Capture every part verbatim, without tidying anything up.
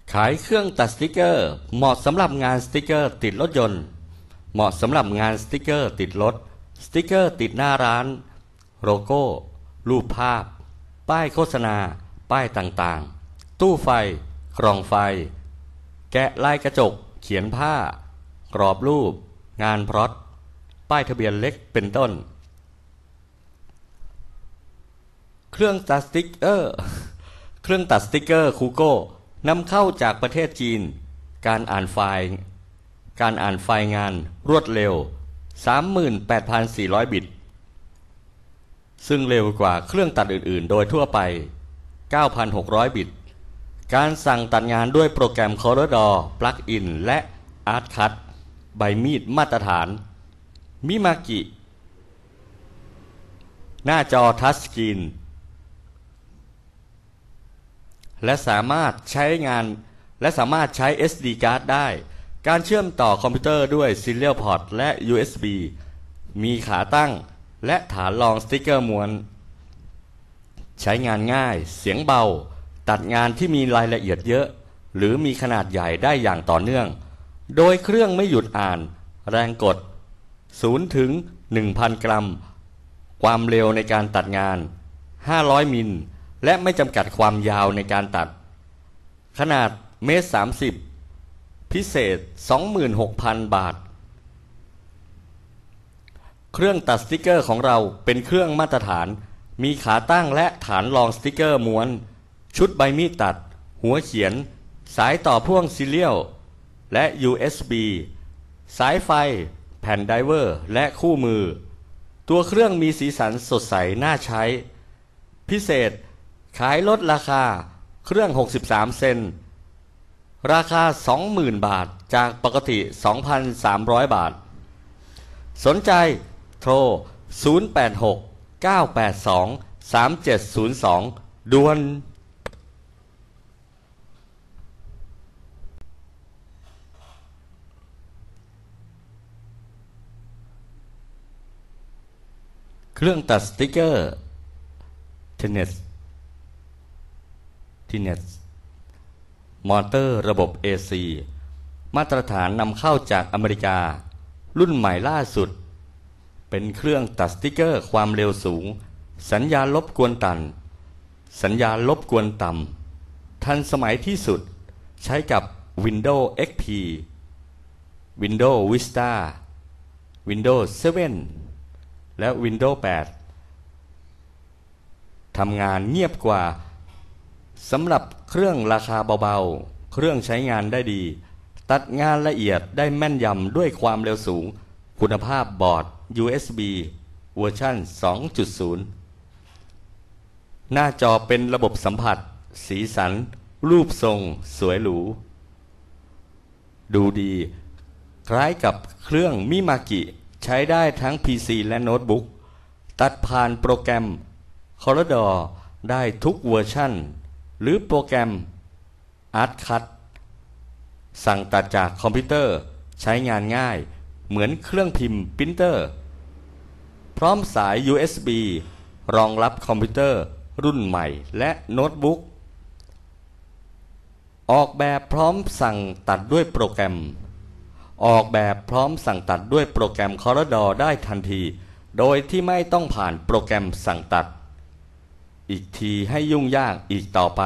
ขายเครื่องตัดสติกเกอร์เหมาะสำหรับงานสติกเกอร์ติดรถยนต์เหมาะสำหรับงานสติกเกอร์ติดรถสติกเกอร์ติดหน้าร้านโลโก้รูปภาพป้ายโฆษณาป้ายต่างๆตู้ไฟกล่องไฟแกะลายกระจกเขียนผ้ากรอบรูปงานพร็อตป้ายทะเบียนเล็กเป็นต้นเครื่องตัดสติกเกอร์เครื่องตัดสติกเกอร์คูโก้นำเข้าจากประเทศจีนการอ่านไฟล์การอ่านไฟล์งานรวดเร็ว สามหมื่นแปดพันสี่ร้อย บิตซึ่งเร็วกว่าเครื่องตัดอื่นๆโดยทั่วไป เก้าพันหกร้อย บิตการสั่งตัดงานด้วยโปรแกรม Corridor Plugin และ Artcut ใบมีดมาตรฐานมิมากิหน้าจอทัชสกรีนและสามารถใช้งานและสามารถใช้ เอส ดี Card ได้การเชื่อมต่อคอมพิวเตอร์ด้วย Serial Port และ ยู เอส บี มีขาตั้งและฐานรองสติ๊กเกอร์ม้วนใช้งานง่ายเสียงเบาตัดงานที่มีรายละเอียดเยอะหรือมีขนาดใหญ่ได้อย่างต่อเนื่องโดยเครื่องไม่หยุดอ่านแรงกดศูนย์ถึง หนึ่งพัน กรัมความเร็วในการตัดงานห้าร้อยมิลและไม่จำกัดความยาวในการตัดขนาดเมตรสามสิบพิเศษ สองหมื่นหกพัน บาทเครื่องตัดสติกเกอร์ของเราเป็นเครื่องมาตรฐานมีขาตั้งและฐานรองสติกเกอร์ม้วนชุดใบมีดตัดหัวเขียนสายต่อพ่วงซีเรียลและ ยู เอส บี สายไฟแผ่นไดเวอร์และคู่มือตัวเครื่องมีสีสันสดใสน่าใช้พิเศษขายลดราคาเครื่องหกสิบสามเซนราคา สองหมื่น บาทจากปกติ สองพันสามร้อย บาทสนใจโทรศูนย์ แปด หก เก้า แปด สอง สาม เจ็ด ศูนย์ สองด่วนเครื่องตัดสติกเกอร์เทเนสทีเนสมอเตอร์ระบบ เอ ซี มาตรฐานนำเข้าจากอเมริการุ่นใหม่ล่าสุดเป็นเครื่องตัดสติกเกอร์ความเร็วสูงสัญญาณรบกวนต่ำสัญญาณรบกวนต่ำทันสมัยที่สุดใช้กับ Windows เอ็กซ์ พี Windows Vista Windows เซเว่น และ Windows แปดทำงานเงียบกว่าสำหรับเครื่องราคาเบาๆเครื่องใช้งานได้ดีตัดงานละเอียดได้แม่นยำด้วยความเร็วสูงคุณภาพบอร์ด ยู เอส บี เวอร์ชัน สองจุดศูนย์ หน้าจอเป็นระบบสัมผัสสีสันรูปทรงสวยหรูดูดีคล้ายกับเครื่องมิมากิใช้ได้ทั้ง พี ซี และโน้ตบุ๊กตัดผ่านโปรแกรม Corridor ได้ทุกเวอร์ชันหรือโปรแกรม Artcut สั่งตัดจากคอมพิวเตอร์ใช้งานง่ายเหมือนเครื่องพิมพ์ปรินเตอร์พร้อมสาย ยู เอส บี รองรับคอมพิวเตอร์รุ่นใหม่และโน้ตบุ๊กออกแบบพร้อมสั่งตัดด้วยโปรแกรมออกแบบพร้อมสั่งตัดด้วยโปรแกรม Corridor ได้ทันทีโดยที่ไม่ต้องผ่านโปรแกรมสั่งตัดอีกทีให้ยุ่งยากอีกต่อไป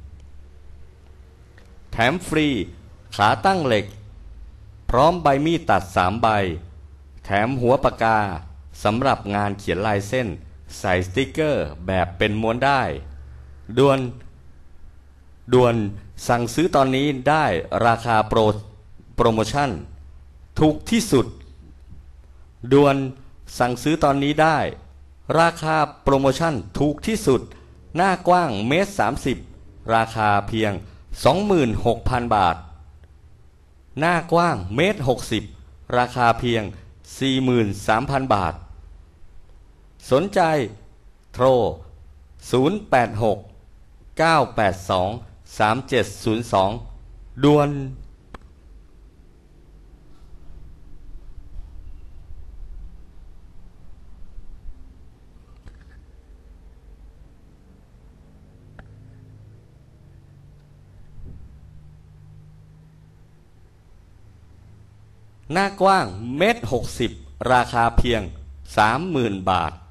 แถมฟรีขาตั้งเหล็กพร้อมใบมีดตัดสามใบแถมหัวปากกาสำหรับงานเขียนลายเส้นใส่สติกเกอร์แบบเป็นม้วนได้ด่วนด่วนสั่งซื้อตอนนี้ได้ราคาโปรโปรโมชั่นถูกที่สุดด่วนสั่งซื้อตอนนี้ได้ราคาโปรโมชั่นถูกที่สุดหน้ากว้างเมตรสามสิบราคาเพียง สองหมื่นหกพัน บาทหน้ากว้างเมตรหกสิบราคาเพียง สี่หมื่นสามพัน บาทสนใจโทรศูนย์ แปด หก เก้า แปด สอง สาม เจ็ด ศูนย์ สองด่วนหน้ากว้างเมตรหกสิบราคาเพียงสามหมื่นบาท